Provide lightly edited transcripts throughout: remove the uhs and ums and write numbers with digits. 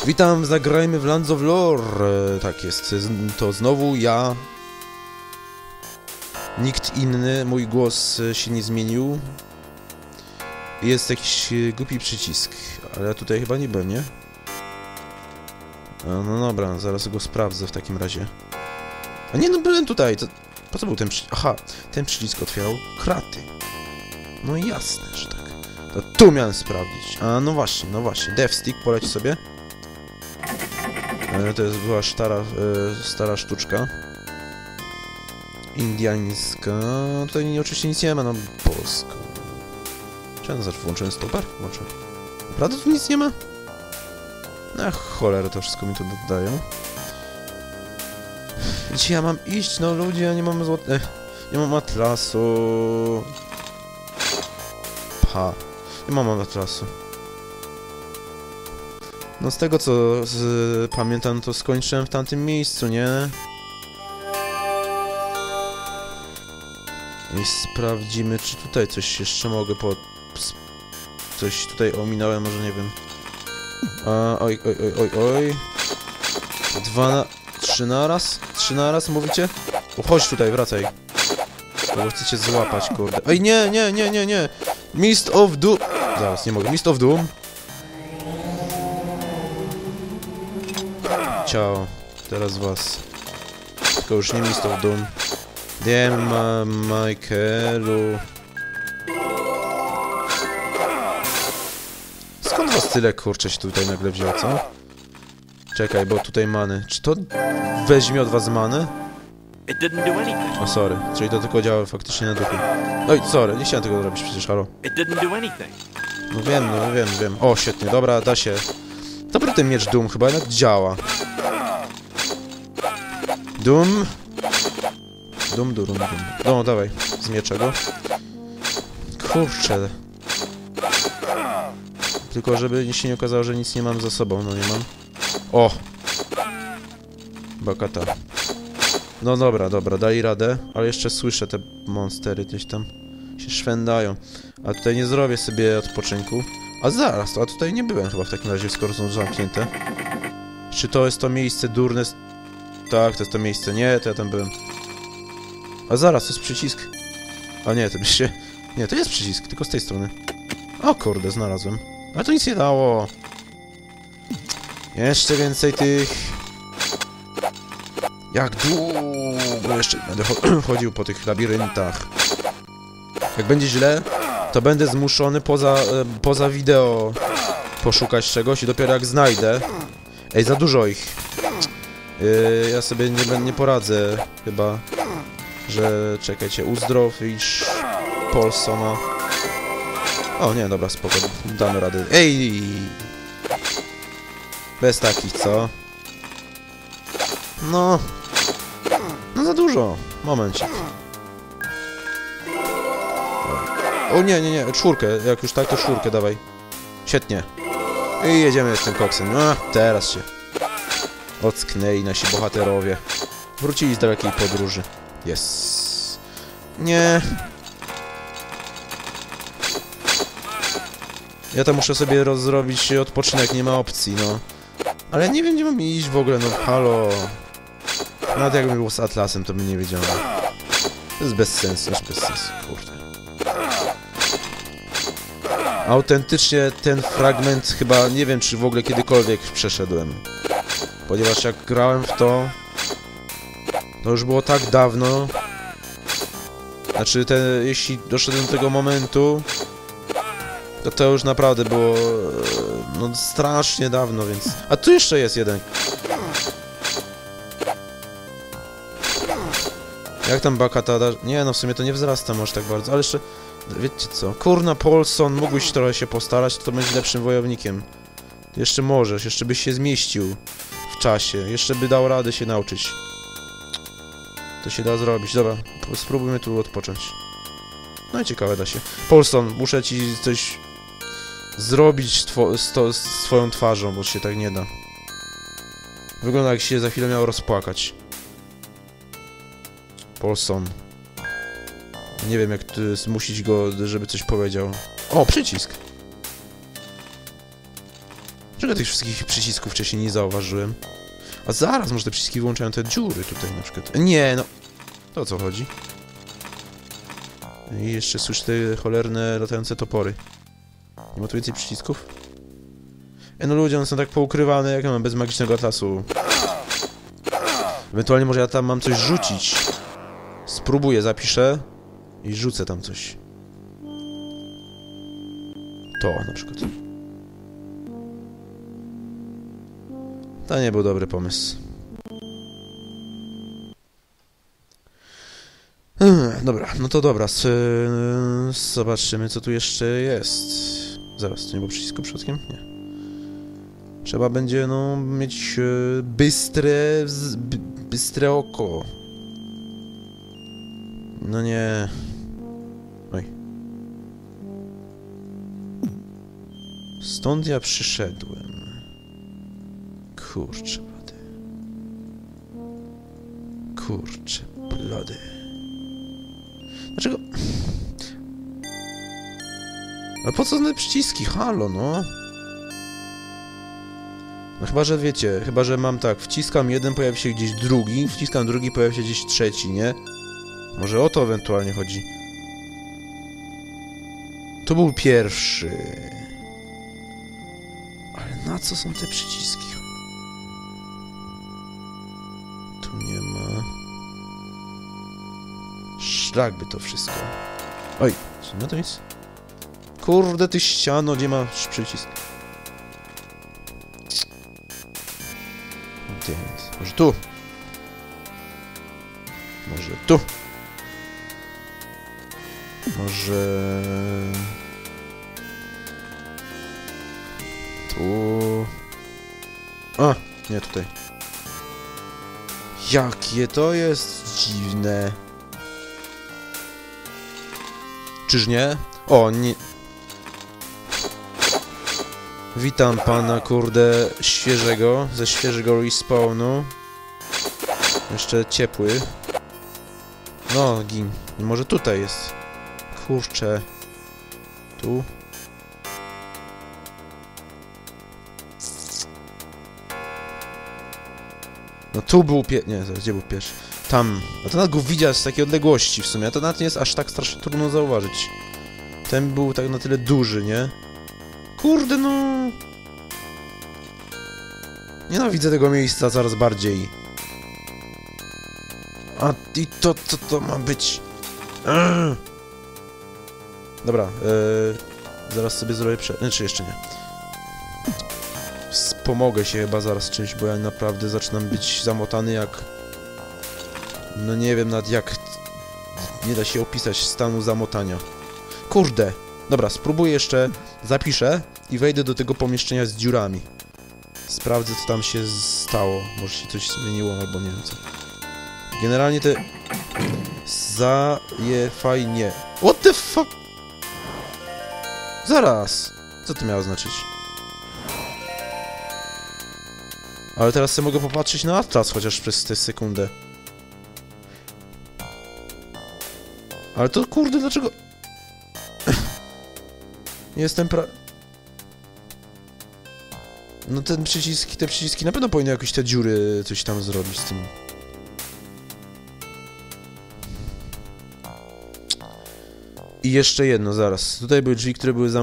Witam, zagrajmy w Lands of Lore. Tak jest, to znowu ja. Nikt inny, mój głos się nie zmienił. Jest jakiś głupi przycisk, ale ja tutaj chyba nie byłem, nie? No dobra, zaraz go sprawdzę w takim razie. A nie, no byłem tutaj, to... Po co był ten przycisk? Aha, ten przycisk otwierał kraty. No jasne, że tak. To tu miałem sprawdzić. A no właśnie, Death Stick poleci sobie. To jest była stara sztuczka. Indiańska. Tutaj oczywiście nic nie ma, no polsko. Czemu zawsze włączyłem stopar? Włączę. Naprawdę tu nic nie ma? Ach, cholera, to wszystko mi tu dodają. Gdzie ja mam iść? No ludzie, ja nie mam nie mam atlasu. Nie mam atlasu. No z tego co pamiętam, to skończyłem w tamtym miejscu, nie? I sprawdzimy, czy tutaj coś jeszcze mogę coś tutaj ominąłem, może nie wiem. Oj. 3 naraz? 3 naraz mówicie? Chodź tutaj, wracaj. Bo chcecie złapać, kurde. Oj, nie! Mist of Doom! Zaraz, nie mogę. Mist of Doom. Ciao. Teraz was. Tylko już nie Mist of Doom. Wiem, Michaelu. Skąd was tyle, kurczę, się tutaj nagle wziął, co? Czekaj, bo tutaj many. Czy to weźmie od was many? O, sorry. Czyli to tylko działa faktycznie na duchu. Oj, sorry, nie chciałem tego zrobić przecież, halo. No wiem. O, świetnie, dobra, da się. Dobry ten miecz Doom chyba jednak działa. Doom. No, dawaj, z miecza go. Kurczę. Tylko żeby się nie okazało, że nic nie mam za sobą, no nie mam. O! Bakata. No dobra, dali radę, ale jeszcze słyszę te monstery gdzieś tam się szwędają. A tutaj nie zrobię sobie odpoczynku. A zaraz, a tutaj nie byłem chyba w takim razie, skoro są zamknięte. Czy to jest to miejsce durne? Tak, to jest to miejsce. Nie, to ja tam byłem. A zaraz, to jest przycisk. A nie, to byście... Nie, to jest przycisk, tylko z tej strony. O kurde, znalazłem. Ale to nic nie dało. Jeszcze więcej tych... Jak długo jeszcze będę chodził po tych labiryntach. Jak będzie źle, to będę zmuszony poza wideo poszukać czegoś i dopiero jak znajdę... Ej, za dużo ich. Ja sobie nie poradzę chyba, że... Czekajcie, uzdrowisz Paulsona. O nie, dobra, spoko, damy radę. Ej! Bez takich, co? No za dużo. Momencik. O nie, 4. Jak już tak, to 4 dawaj. Świetnie. I jedziemy z tym koksem. A, teraz się ocknęli nasi bohaterowie. Wrócili z dalekiej podróży. Yes. Nie. Ja tam muszę sobie zrobić odpoczynek, nie ma opcji, no. Ale nie wiem, gdzie mam iść w ogóle, no halo. Nawet jakbym był z Atlasem, to bym nie wiedział. To jest bez sensu, kurde. Autentycznie ten fragment chyba nie wiem, czy w ogóle kiedykolwiek przeszedłem. Ponieważ jak grałem w to już było tak dawno. Znaczy, jeśli doszedłem do tego momentu, to już naprawdę było... No strasznie dawno, więc... A tu jeszcze jest jeden. Jak tam Bakata da... Nie no, w sumie to nie wzrasta może tak bardzo, ale jeszcze... Wiecie co? Kurna, Paulson, mógłbyś trochę się postarać, to będzie lepszym wojownikiem. Jeszcze możesz, jeszcze byś się zmieścił w czasie, jeszcze by dał radę się nauczyć. To się da zrobić. Dobra, spróbujmy tu odpocząć. No i ciekawe da się. Paulson, muszę ci coś zrobić z swoją twarzą, bo się tak nie da. Wygląda, jak się za chwilę miał rozpłakać. Paulson. Nie wiem, jak zmusić go, żeby coś powiedział. O, przycisk! Dlaczego tych wszystkich przycisków wcześniej nie zauważyłem? A zaraz, może te przyciski wyłączają te dziury tutaj na przykład. Nie, no. To o co chodzi? I jeszcze słyszę te cholerne latające topory. Nie ma tu więcej przycisków? No ludzie, one są tak poukrywane, jak ja mam bez magicznego atlasu. Ewentualnie może ja tam mam coś rzucić. Spróbuję, zapiszę i rzucę tam coś. To na przykład. To nie był dobry pomysł. Dobra, no to dobra. Zobaczymy, co tu jeszcze jest. Zaraz, to nie było przycisku przypadkiem? Nie. Trzeba będzie, no, mieć bystre oko. No nie. Oj. Stąd ja przyszedłem. Kurczę blady. Kurczę blady. Dlaczego? Ale po co te przyciski? Halo, no. No chyba, że wiecie, chyba, że mam tak, wciskam jeden, pojawi się gdzieś drugi, wciskam drugi, pojawi się gdzieś trzeci, nie? Może o to ewentualnie chodzi. To był pierwszy. Ale na co są te przyciski? Tu nie ma. Szlak by to wszystko. Oj, czy ma to nic? Kurde, ty ściano, gdzie masz przycisk? Może tu? Może tu? Może... Tu... A! Nie, tutaj. Jakie to jest dziwne. Czyż nie? O, nie... Witam pana, kurde, świeżego, ze świeżego respawnu. Jeszcze ciepły. No, gin. Może tutaj jest. Kurczę. Tu. No tu był nie, zaraz, gdzie był pierwszy? Tam. No to nawet go widziać z takiej odległości w sumie. To nawet nie jest aż tak strasznie trudno zauważyć. Ten był tak na tyle duży, nie? Kurde, no... Nienawidzę tego miejsca coraz bardziej. A i to, co to ma być? Dobra, zaraz sobie zrobię czy jeszcze nie. Wspomogę się chyba zaraz czymś, bo ja naprawdę zaczynam być zamotany jak... No nie wiem nad jak... Nie da się opisać stanu zamotania. Kurde! Dobra, spróbuję jeszcze, zapiszę i wejdę do tego pomieszczenia z dziurami. Sprawdzę, co tam się stało. Może się coś zmieniło, albo nie wiem co. Generalnie te... fajnie. What the fuck? Zaraz! Co to miało znaczyć? Ale teraz sobie mogę popatrzeć na atlas chociaż przez tę sekundę. Ale to kurde, dlaczego... Jestem No te przyciski na pewno powinny jakieś te dziury coś tam zrobić z tym. I jeszcze jedno, zaraz. Tutaj były drzwi, które były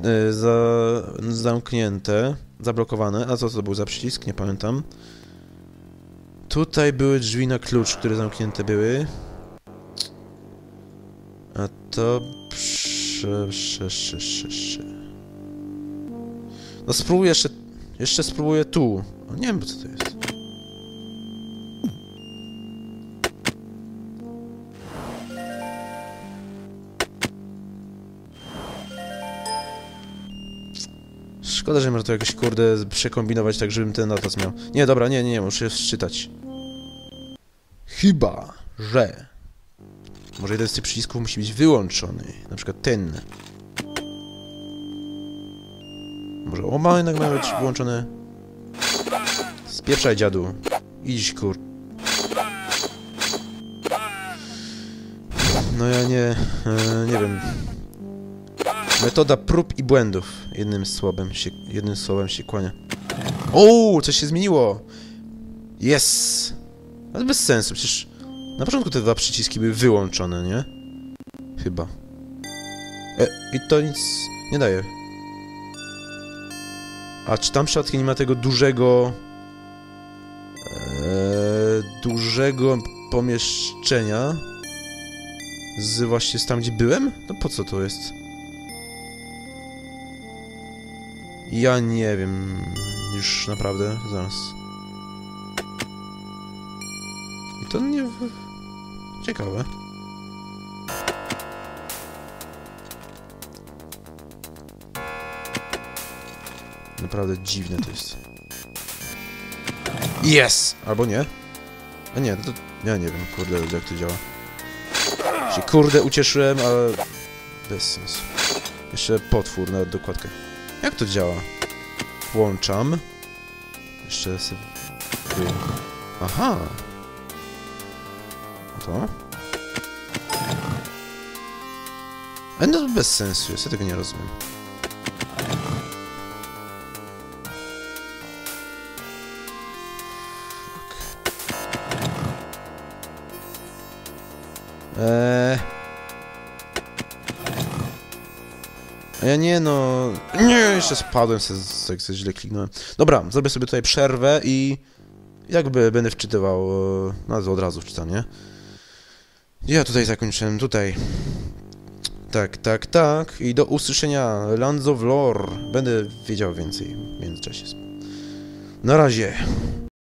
zamknięte, zablokowane. A co to był za przycisk? Nie pamiętam. Tutaj były drzwi na klucz, które zamknięte były. A to... No spróbuję jeszcze spróbuję tu. O, nie wiem, co to jest. Szkoda, że nie można to jakoś, kurde, przekombinować tak, żebym ten atlas miał. Nie, dobra, nie, muszę wczytać. Chyba, że... Może jeden z tych przycisków musi być wyłączony. Na przykład ten. Może oba jednak mają być wyłączone. Spieprzaj, dziadu. Idź, kur... No ja nie wiem. Metoda prób i błędów. Jednym słowem się kłania. O, coś się zmieniło! Yes! Ale bez sensu, przecież na początku te dwa przyciski były wyłączone, nie? Chyba. I to nic nie daje. A czy tam przypadkiem nie ma tego dużego... dużego pomieszczenia? Właśnie z tam, gdzie byłem? No po co to jest? Ja nie wiem... Już naprawdę... Zaraz... I to nie... Ciekawe. Naprawdę dziwne to jest. Yes! Albo nie. A nie, to... Ja nie wiem, kurde, jak to działa. Się kurde ucieszyłem, ale... Bez sensu. Jeszcze potwór na dokładkę. Jak to działa? Włączam. Jeszcze sobie... Aha! A to? Ale no bez sensu jest, ja tego nie rozumiem. A ja nie no... Nie, jeszcze spadłem, jak se źle kliknąłem. Dobra, zrobię sobie tutaj przerwę i... Jakby będę wczytywał... No to od razu wczytam, nie? Ja tutaj zakończyłem, tutaj. Tak. I do usłyszenia. Lands of Lore. Będę wiedział więcej w międzyczasie. Na razie.